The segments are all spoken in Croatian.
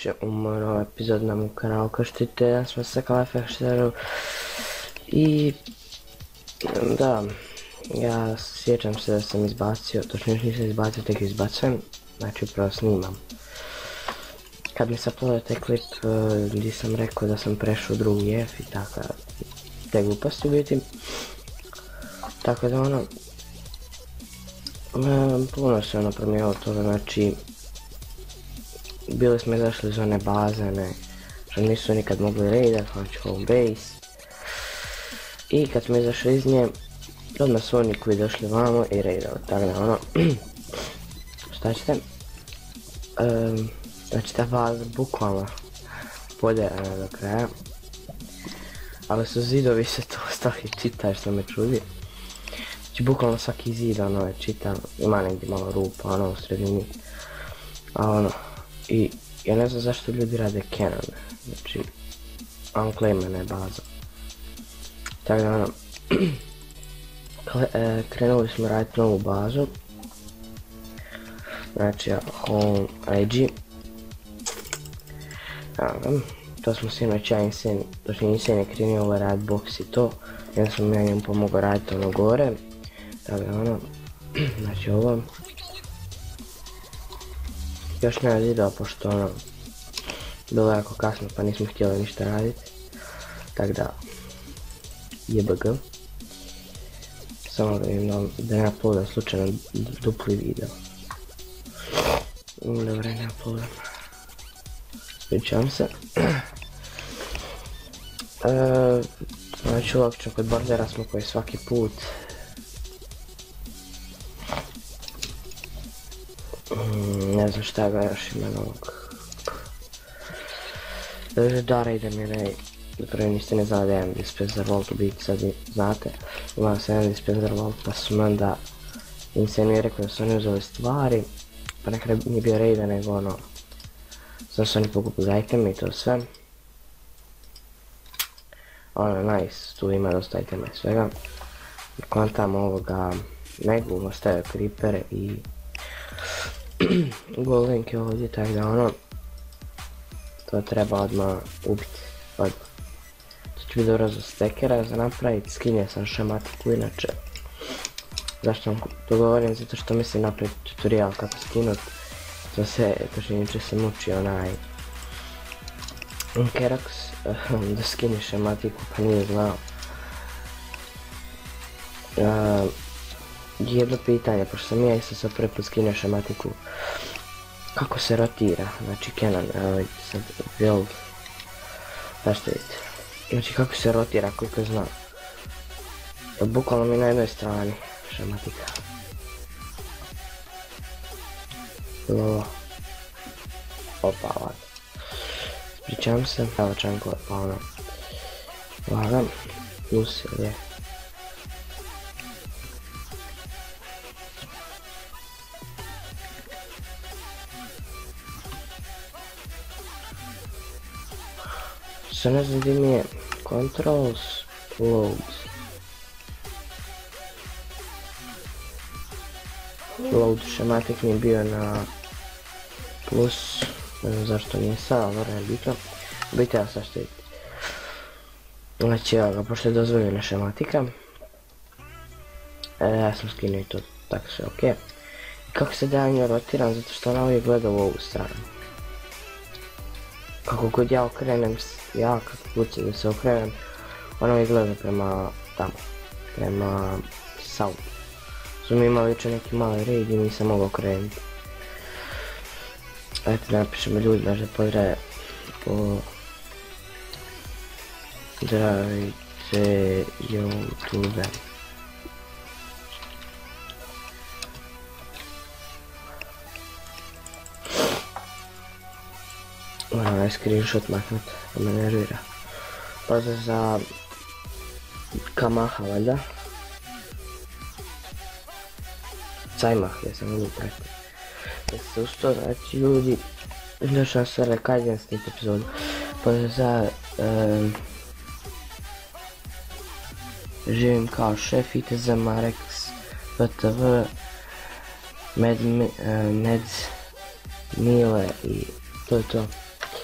dobrodošli u moj novi epizod na moj kanal. Kao što vidite, ja sam sa Kalafekšteru i da, ja sjećam se da sam izbacio, točno još nisam izbacio, tek izbacujem, znači upravo snimam. Kad mi se uploadio taj klip gdje sam rekao da sam prešao u drugi F i tako, te gluposti u biti. Tako da ono, puno se ono promijenilo toga, znači bili smo izašli iz one baze, ne, što nisu nikad mogli raidat, znači home base. I kad smo izašli iz nje, odmah su oni koji došli vamo i raidali, tako da ono, šta ćete? Znači ta baza bukvalno poderana do kraja, ali su zidovi se to ostali čita što me čudi. Znači bukvalno svaki zid ono je čitan, ima negdje malo rupa ono u sredini, a ono, i ja ne znam zašto ljudi rade Canon, znači unclaimana je baza. Tako da ono, krenuli smo raditi novu bazu, znači home IG. To smo sinoć ja Insane, točnije Insane je krenuo ovaj rad box i to, jer sam ja njemu pomogao raditi ono gore. Tako da ono, znači ovo još nema zidova pošto ono bilo jako kasno pa nismo htjeli ništa raditi, tako da JBG. Samo da vidim da ne uploadam slučajno dupli video. Dobro, ne uploadam. Ispričavam se. Znači logično kod bordera smo koji svaki put. Ne znam šta ga još ima novog. Da raidem je nej, zapravo niste ne znali da imam dispenser volt u biti, sad znate. Imao sam jedan dispenser volt pa su mi onda Insane mi rekao da su oni uzeli stvari, pa nekada nije bio raida nego ono, znam su oni pokupili iteme i to sve. Ono nice, tu ima dosta itema i svega. Kontam ovoga Megu, ostavio creepere i golink je ovdje, tako da ono, to treba odmah ubiti, odmah. To ću video za stekera za napraviti, skinio sam šematiku inače. Zašto vam to govorim? Zato što mislim napraviti tutorial kako skinut. To se, točnije se muči onaj Kerox da skine šematiku pa nije znao. Jedno pitanje, pošto sam ja isto sad prvi put skinio šematiku, kako se rotira, znači Canon, sad build, zašto vidite, znači kako se rotira, koliko znam, bukvalno mi na jednoj strani šematika. Ovo, opa, ladno, ispričavam se, evo čankova, pa ono, lagam, plus je. Sad ne znam gdje mi je controls, load šematik mi je bio na plus, ne znam zašto nije sad, ali vrlo je bitno, biti ja sad što vidite. Znači evo ga, pošto je dozvoljena šematika, ja sam skinuo i to, tako sve ok. I kako se da ja nju rotiram, zato što ona uvijek gleda u ovu stranu. Kako god ja okrenem, kako god da se okrenem, ona uvijek gleda prema tamo, prema south. Su mi imali jučer neki mali raid i nisam mogao okrenuti. Eto, napišemo ljudima da pozdrave po zdravite YouTube. Moram ovaj screenshot maknut, da me nervira. Pozdrav za Kamaha valjda. Cajmah, ja sam vidio preko. Jeste uz to, znači ljudi, došao sam sve rekadjen s tih epizodu. Pozdrav za živim kao šef, ITZ, Marex, VTV, Meds, Mile i to je to.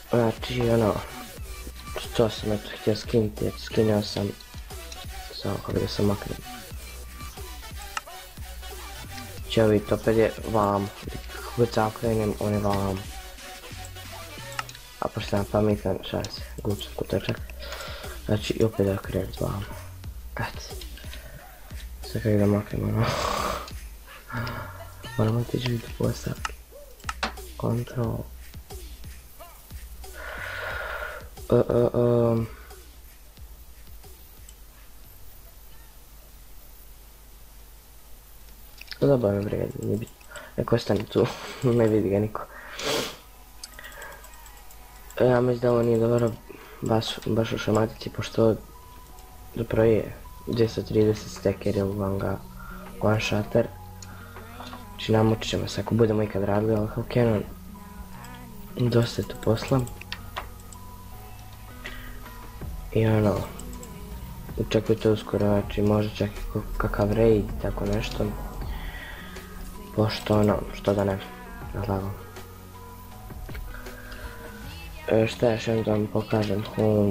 Znači ono, što sam eto htio skinuti, skinuo sam, samo kako da sam maknem. Če vidite, opet je vam, kako god krenem, on je vam. A pošto sam pametan, šalim se, glup kutočak. Znači i opet da krenem s vam. Eto. Sad kako da maknem ono. Moramo otići vidjeti postavke. Control. Zabavno briga, nije bitno. Nek ostane tu, ne vidi ga niko. Ja mislim da ovo nije dobro baš u šamatici, pošto zapravo je 230 stacker ili vam ga one shotter. Znači namučit ćemo se ako budemo ikad radili ovakav Canon. Dosta je tu posla. I ono, očekujte uskoro, znači možda čak i kakav raid, tako nešto. Pošto ono, što da ne, razlagam. Šta još jednom da vam pokažem,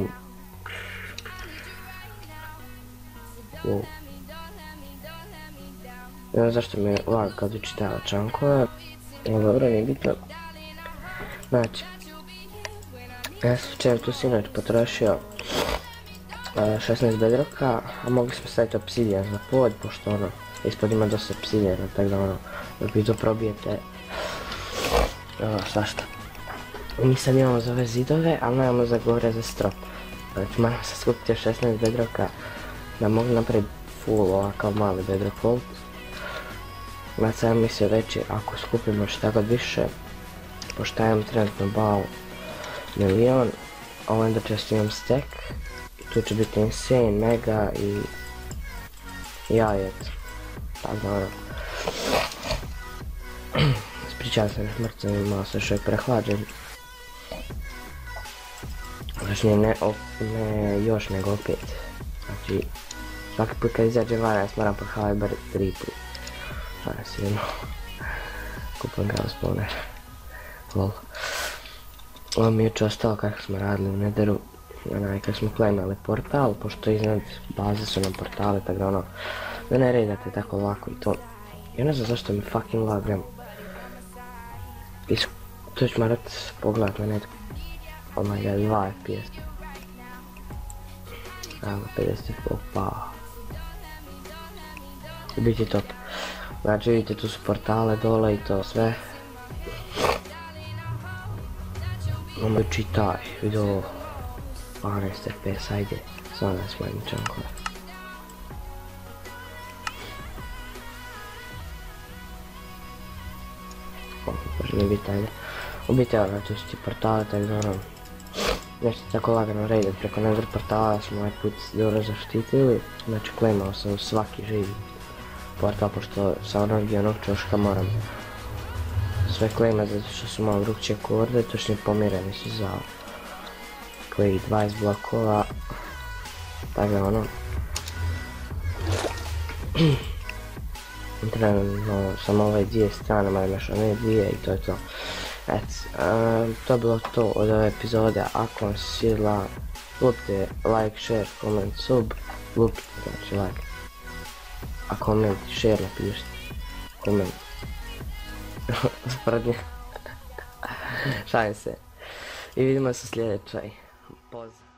ne znam zašto mi je lag kad učitava čankove, ali dobro, nije bitno. Znači, ja sam včera tu sinoć potrošio 16 bedroka, a mogli smo staviti obsidijan za pod, pošto ono, ispod ima dosta obsidijana, tako da ono, dok vi to probijete, svašta. Mi sad imamo za ove zidove, ali nemamo za gore za strop. Znači moramo se skupiti 16 bedroka da mogu napraviti full ovakav mali bedrock vault. Ja sam mislio reći, ako skupimo šta god više, pošto imam trenutno bao 1.000.000, onda često imam stack, i tu će biti insane, mega i jajet. Tako da ono. Ispričavam se na šmrcem, malo sam još prehlađen. Znači ne još nego opet. Znači svaki put kad izađe van ja moram prohavaj bar 3 put. Šalim se jedno. Kupam ga spawner. Lol. Ovo mi je jučer ostalo kako smo radili u Netheru. Onaj kad smo claimali portal, pošto iznad baze su nam portale, tako da ono, da ne redate tako lako i to. Ja ne znam zašto mi fucking lagam. To ću morat pogledat na netko. Oh my god, 2 FPS. Evo, 50, opa. Biti top. Znači vidite tu su portale dole i to sve. Imamo čitaj, vidio 12 FPS, ajde. Samo da smanjim čankove. Može mi biti, ajde. U biti evo, tu su ti portale, tako da ono, nešto tako lagano raidat preko Nether portala smo ovaj put dobro zaštitili. Znači claimao sam svaki živi portal, pošto sa onog i onog čoška moram sve claimat zato što su malo drugčije koorde, točnije pomjereni su za kojih 20 blokova, tako da ono. Trenutno sam ove dvije strane, mada imaš one dvije i to je to. To je bilo to od ove epizode. Ako vam se svidjela, lupite like, share, comment, sub, lupite, znači like. A comment, share napišite, comment. Sprednje. Šalim se. I vidimo se u sljedećoj. Pozdrav.